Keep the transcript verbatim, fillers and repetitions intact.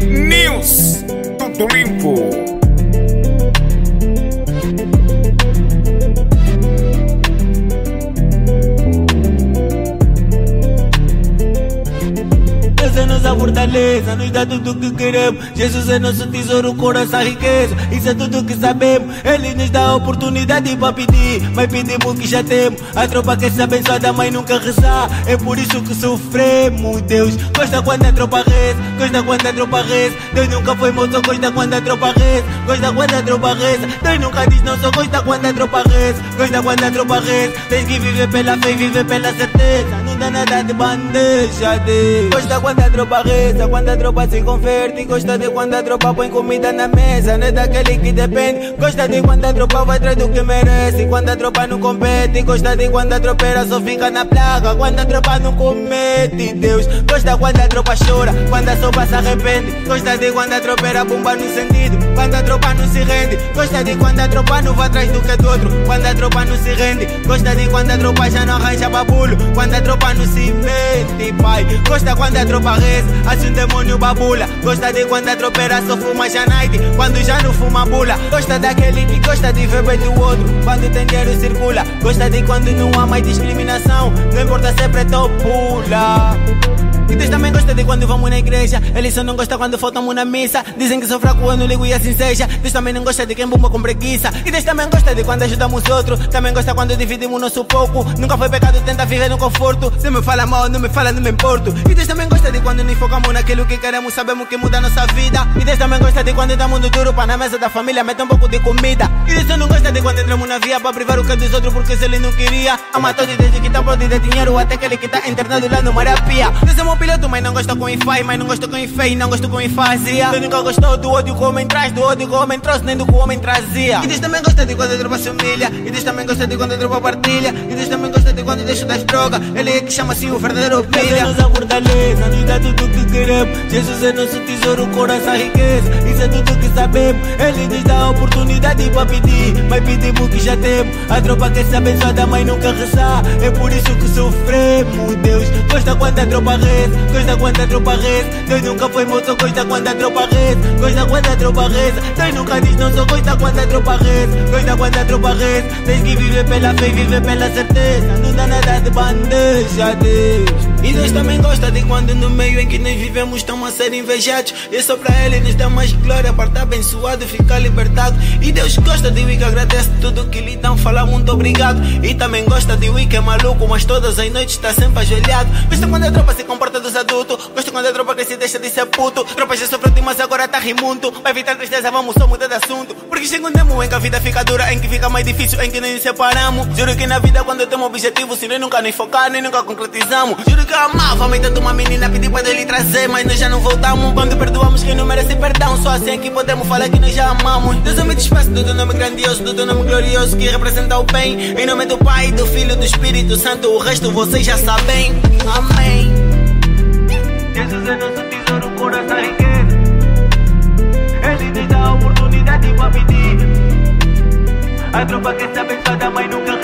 News, tudo limpo. É nossa fortaleza, nos dá tudo que queremos. Jesus é nosso tesouro, coração, riqueza. Isso é tudo que sabemos. Ele nos dá a oportunidade para pedir, mas pedimos que já temos. A tropa quer ser abençoada, mas nunca rezar. É por isso que sofremos. Deus gosta quando a tropa reza, gosta quando a tropa reza. Deus nunca foi mau, só gosta quando a tropa reza, gosta quando a tropa reza. Deus nunca diz não, só gosta quando a tropa reza, gosta quando a tropa reza. Tens que viver pela fé e viver pela certeza. Não dá nada de bandeja, Deus gosta quando a tropa reza, quando a tropa se converte. Gosta de quando a tropa põe comida na mesa. Não é daquele que depende. Gosta de quando a tropa vai atrás do que merece. Quando a tropa não compete. Gosta de quando a tropeira só fica na placa. Quando a tropa não comete. Deus gosta quando a tropa chora, quando a sopa se arrepende. Gosta de quando a tropeira bomba no sentido, quando a tropa não se rende. Gosta de quando a tropa não vai atrás do que é do outro, quando a tropa não se rende. Gosta de quando a tropa já não arranja babulo, quando a tropa não se mete, pai. Gosta quando a tropa reza, assim um demônio babula. Gosta de quando a tropeira só fuma já night, quando já não fuma bula. Gosta daquele que gosta de ver bem do outro, quando tem dinheiro circula. Gosta de quando não há mais discriminação, não importa se é preto ou pula. E Deus também gosta de quando vamos na igreja. Ele só não gosta quando faltamos na missa. Dizem que sou fraco, eu não ligo e assim seja. Deus também não gosta de quem bomba com preguiça. E Deus também gosta de quando ajudamos outros. Também gosta quando dividimos nosso pouco. Nunca foi pecado, tenta viver no conforto. Se me fala mal, não me fala, não me importo. E Deus também gosta de quando nos focamos naquilo que queremos, sabemos que muda a nossa vida. E Deus também gosta de quando damos no duro para na mesa da família meter um pouco de comida. E Deus não gosta de quando entramos na via para privar o que é dos outros, porque se ele não queria. Ama todos desde que tá pronto de dinheiro até aquele que tá internado lá no Maria Pia. Deus é meu piloto, mas não gosta com quem faz, mas não gosta com quem fez, não gosta com quem fazia. Deus nunca gostou do ódio que o homem traz, do ódio que o homem trouxe, nem do que o homem trazia. E Deus também gosta de quando a tropa se humilha. E Deus também gosta de quando a tropa partilha. E Deus também gosta de quando deixa das drogas. Ele é que chama assim o verdadeiro filho. Deus é nossa fortaleza, nos dá tudo que queremos. Jesus é nosso tesouro, coração, riqueza. Isso é tudo que sabemos. Ele nos dá a oportunidade para pedir, mas pedimos que já temos. A tropa quer ser abençoada, mas nunca rezar. É por isso que sofremos. Deus gosta quando a tropa reza, gosta quando a tropa reza. Deus nunca foi mau, só gosta quando a tropa reza, gosta quando a tropa reza. Deus nunca diz não, só gosta quando a tropa reza, gosta quando a tropa reza. Tens que viver pela fé e viver pela certeza. Não dá nada de bandeja, Deus. E Deus também gosta de quando no meio em que nós vivemos estamos a ser invejados. E só para Ele nos dá mais glória para estar abençoado e ficar libertado. E Deus gosta de mim que agradece tudo que lhe dão, fala muito obrigado. E também gosta de mim que é maluco, mas todas as noites está sempre ajoelhado. Gosta quando a tropa se comporta dos adultos, gosta quando a tropa que se deixa de ser puto. Tropa já sofreu mas agora tá rimundo. Vai evitar tristeza, vamos só mudar de assunto. Porque chega um tempo em que a vida fica dura, em que fica mais difícil, em que nós nos separamos. Juro que na vida quando temos objetivo, se nós nunca nos focar, nem nunca concretizamos. Juro que eu amava, mãe tanto uma menina pedir para ele trazer, mas nós já não voltamos. Quando perdoamos quem não merece perdão, só assim é que podemos falar que nós já amamos. Deus, eu me despeço do teu nome grandioso, do teu nome glorioso que representa o bem. Em nome do Pai, do Filho, do Espírito Santo, o resto vocês já sabem. Amém. Jesus é nosso tesouro, coração, riqueza. Ele nos dá a oportunidade para pedir. A tropa quer ser abençoada, mas nunca